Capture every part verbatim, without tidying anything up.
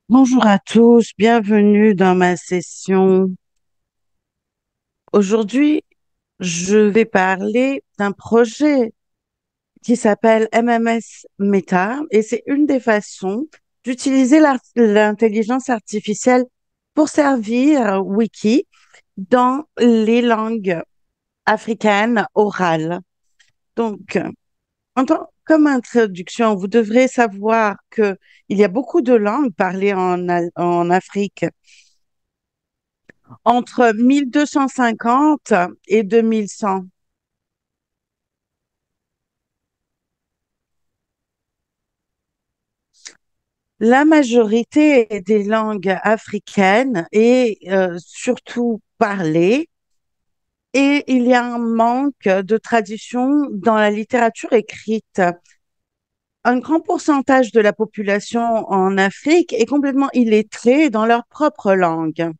Bonjour à tous, bienvenue dans ma session. Aujourd'hui, je vais parler d'un projet qui s'appelle M M S Meta et c'est une des façons d'utiliser l'ar- l'intelligence artificielle pour servir Wiki dans les langues africaines orales. Donc, en tant, comme introduction, vous devrez savoir que il y a beaucoup de langues parlées en, A- en Afrique entre mille deux cent cinquante et deux mille cent. La majorité des langues africaines est euh, surtout parlée et il y a un manque de tradition dans la littérature écrite. Un grand pourcentage de la population en Afrique est complètement illettrée dans leur propre langue.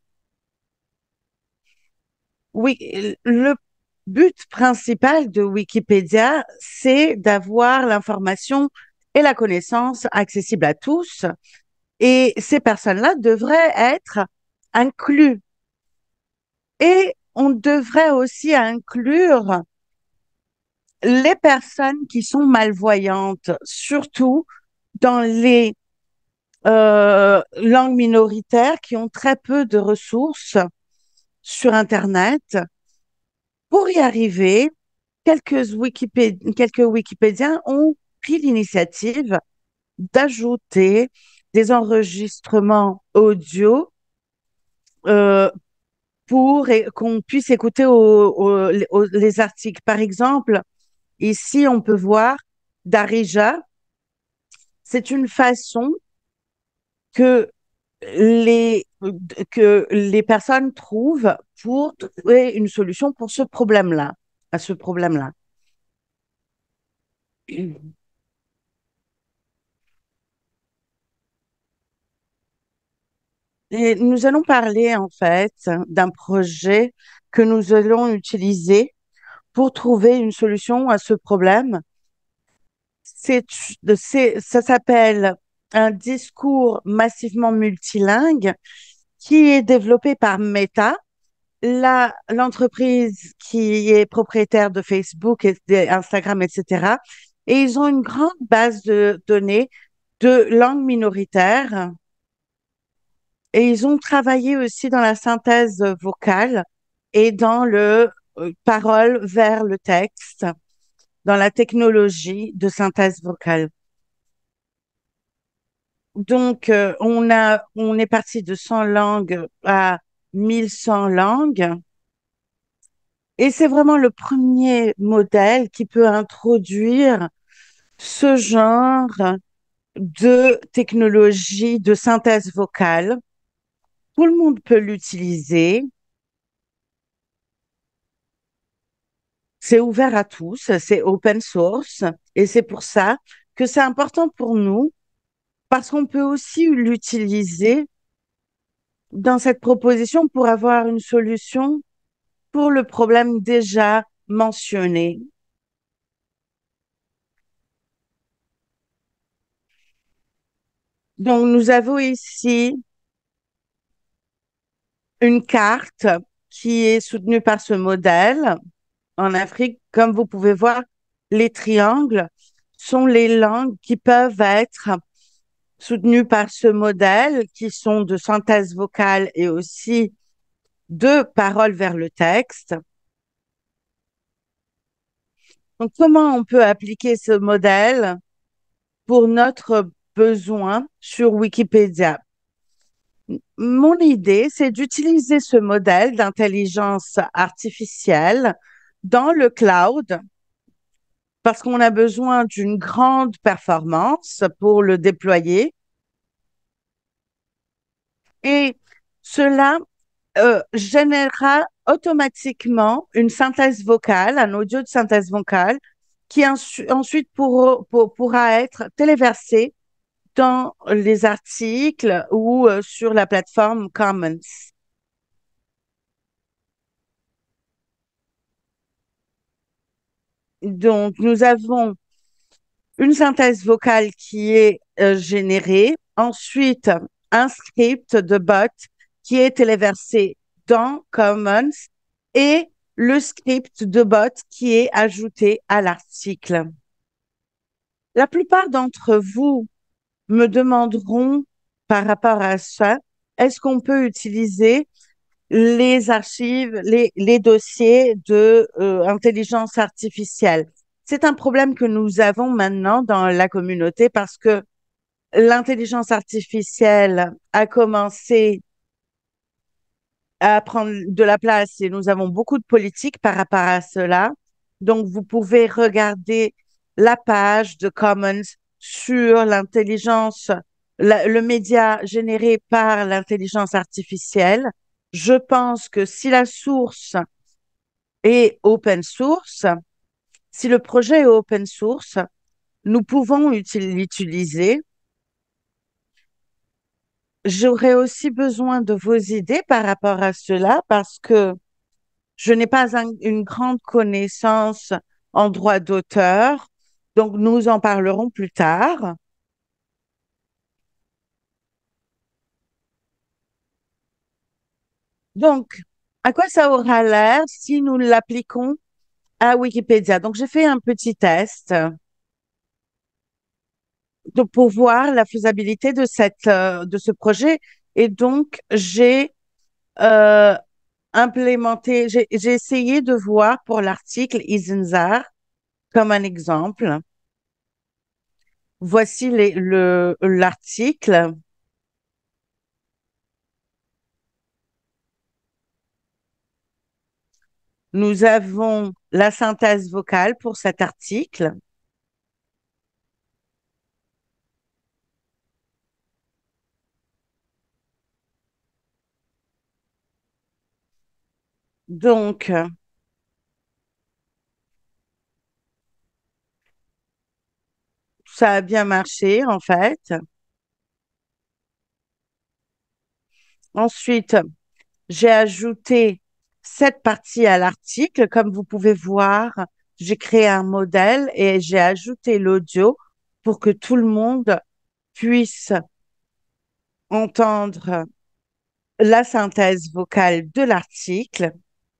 Oui, le but principal de Wikipédia, c'est d'avoir l'information et la connaissance accessible à tous. Et ces personnes-là devraient être incluses. Et on devrait aussi inclure les personnes qui sont malvoyantes, surtout dans les euh, langues minoritaires qui ont très peu de ressources sur Internet. Pour y arriver, quelques Wikipé- quelques Wikipédiens ont pris l'initiative d'ajouter des enregistrements audio euh, pour é- qu'on puisse écouter au- au- au- les articles. Par exemple, ici, on peut voir Darija. C'est une façon que les, que les personnes trouvent pour trouver une solution pour ce problème-là, à ce problème-là. Et nous allons parler en fait d'un projet que nous allons utiliser pour trouver une solution à ce problème. C'est, c'est, ça s'appelle un discours massivement multilingue qui est développé par Meta, la, l'entreprise qui est propriétaire de Facebook et d'Instagram, et cetera. Et ils ont une grande base de données de langues minoritaires et ils ont travaillé aussi dans la synthèse vocale et dans le euh, parole vers le texte, dans la technologie de synthèse vocale. Donc, euh, on a, on est parti de cent langues à mille cent langues. Et c'est vraiment le premier modèle qui peut introduire ce genre de technologie de synthèse vocale. Tout le monde peut l'utiliser. C'est ouvert à tous. C'est open source. Et c'est pour ça que c'est important pour nous parce qu'on peut aussi l'utiliser dans cette proposition pour avoir une solution pour le problème déjà mentionné. Donc, nous avons ici une carte qui est soutenue par ce modèle. En Afrique, comme vous pouvez voir, les triangles sont les langues qui peuvent être soutenues par ce modèle, qui sont de synthèse vocale et aussi de paroles vers le texte. Donc, comment on peut appliquer ce modèle pour notre besoin sur Wikipédia? Mon idée, c'est d'utiliser ce modèle d'intelligence artificielle dans le cloud parce qu'on a besoin d'une grande performance pour le déployer et cela euh, générera automatiquement une synthèse vocale, un audio de synthèse vocale qui ensu- ensuite pour- pour- pourra être téléversé dans les articles ou euh, sur la plateforme Commons. Donc, nous avons une synthèse vocale qui est euh, générée. Ensuite, un script de bot qui est téléversé dans Commons et le script de bot qui est ajouté à l'article. La plupart d'entre vous me demanderont par rapport à ça, est-ce qu'on peut utiliser les archives, les, les dossiers de euh, intelligence artificielle? C'est un problème que nous avons maintenant dans la communauté parce que l'intelligence artificielle a commencé à prendre de la place et nous avons beaucoup de politique par rapport à cela. Donc, vous pouvez regarder la page de Commons sur l'intelligence, la- le média généré par l'intelligence artificielle. Je pense que si la source est open source, si le projet est open source, nous pouvons uti- l'utiliser. J'aurais aussi besoin de vos idées par rapport à cela parce que je n'ai pas un- une grande connaissance en droit d'auteur, donc nous en parlerons plus tard. Donc, à quoi ça aura l'air si nous l'appliquons à Wikipédia? Donc, j'ai fait un petit test de, pour voir la faisabilité de cette, euh, de ce projet et donc j'ai euh, implémenté, j'ai j'ai essayé de voir pour l'article Isenzar comme un exemple. Voici les, le, l'article. Nous avons la synthèse vocale pour cet article. Donc, euh, ça a bien marché, en fait. Ensuite, j'ai ajouté cette partie à l'article. Comme vous pouvez voir, j'ai créé un modèle et j'ai ajouté l'audio pour que tout le monde puisse entendre la synthèse vocale de l'article.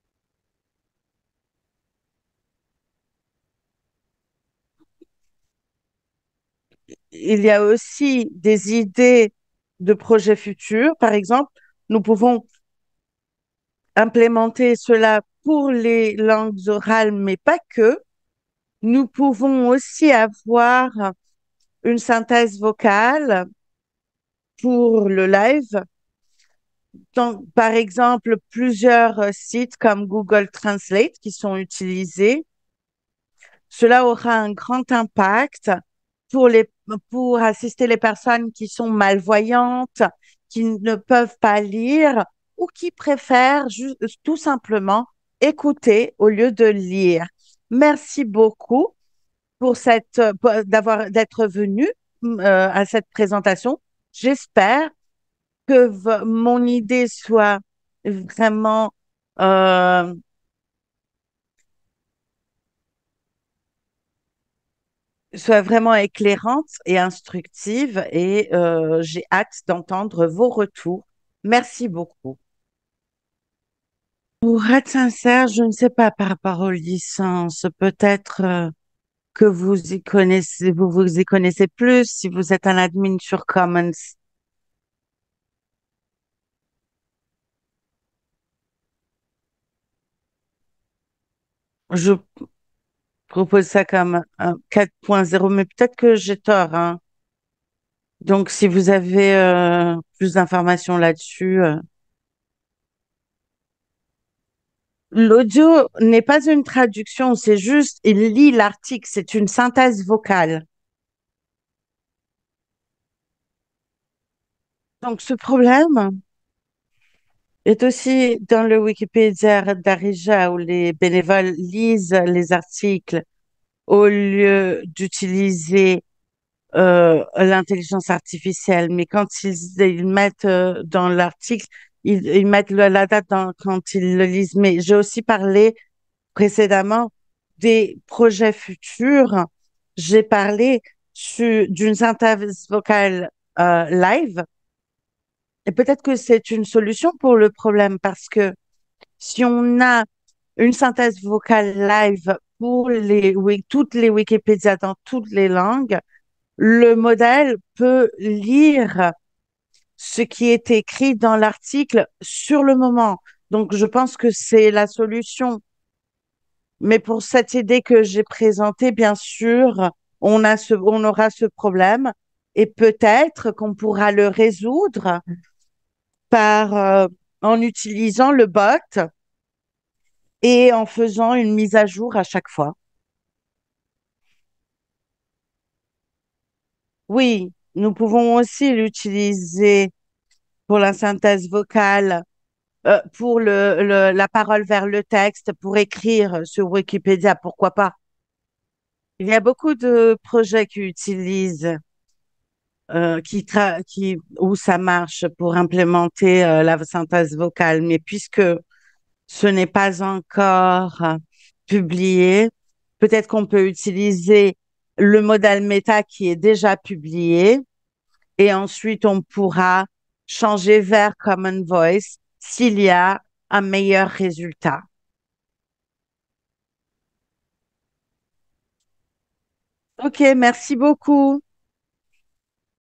Il y a aussi des idées de projets futurs. Par exemple, nous pouvons implémenter cela pour les langues orales, mais pas que. Nous pouvons aussi avoir une synthèse vocale pour le live. Donc, par exemple, plusieurs euh, sites comme Google Translate qui sont utilisés. Cela aura un grand impact pour les, pour assister les personnes qui sont malvoyantes, qui ne peuvent pas lire ou qui préfèrent ju- tout simplement écouter au lieu de lire. Merci beaucoup pour cette, euh, pour- d'avoir, d'être venu euh, à cette présentation. J'espère que v- mon idée soit vraiment euh, soit vraiment éclairante et instructive et euh, j'ai hâte d'entendre vos retours. Merci beaucoup. Pour être sincère, je ne sais pas par rapport aux licences. Peut-être euh, que vous y connaissez, vous vous y connaissez plus si vous êtes un admin sur Commons. Je propose ça comme un quatre point zéro, mais peut-être que j'ai tort, hein. Donc, si vous avez euh, plus d'informations là-dessus, euh, l'audio n'est pas une traduction, c'est juste, il lit l'article, c'est une synthèse vocale. Donc, ce problème est aussi dans le Wikipédia d'Arija où les bénévoles lisent les articles au lieu d'utiliser euh, l'intelligence artificielle. Mais quand ils, ils mettent euh, dans l'article, ils, ils mettent le- la date dans- quand ils le lisent. Mais j'ai aussi parlé précédemment des projets futurs. J'ai parlé su- d'une synthèse vocale euh, live Et peut-être que c'est une solution pour le problème parce que si on a une synthèse vocale live pour les, wi- toutes les Wikipédias dans toutes les langues, le modèle peut lire ce qui est écrit dans l'article sur le moment. Donc, je pense que c'est la solution. Mais pour cette idée que j'ai présentée, bien sûr, on a ce, on aura ce problème et peut-être qu'on pourra le résoudre par, euh, en utilisant le bot et en faisant une mise à jour à chaque fois. Oui, nous pouvons aussi l'utiliser pour la synthèse vocale, euh, pour le, le- la parole vers le texte, pour écrire sur Wikipédia, pourquoi pas. Il y a beaucoup de projets qui utilisent, euh, qui, tra- qui, où ça marche pour implémenter euh, la synthèse vocale, mais puisque ce n'est pas encore euh, publié, peut-être qu'on peut utiliser le modèle méta qui est déjà publié et ensuite on pourra changer vers Common Voice s'il y a un meilleur résultat. OK, merci beaucoup.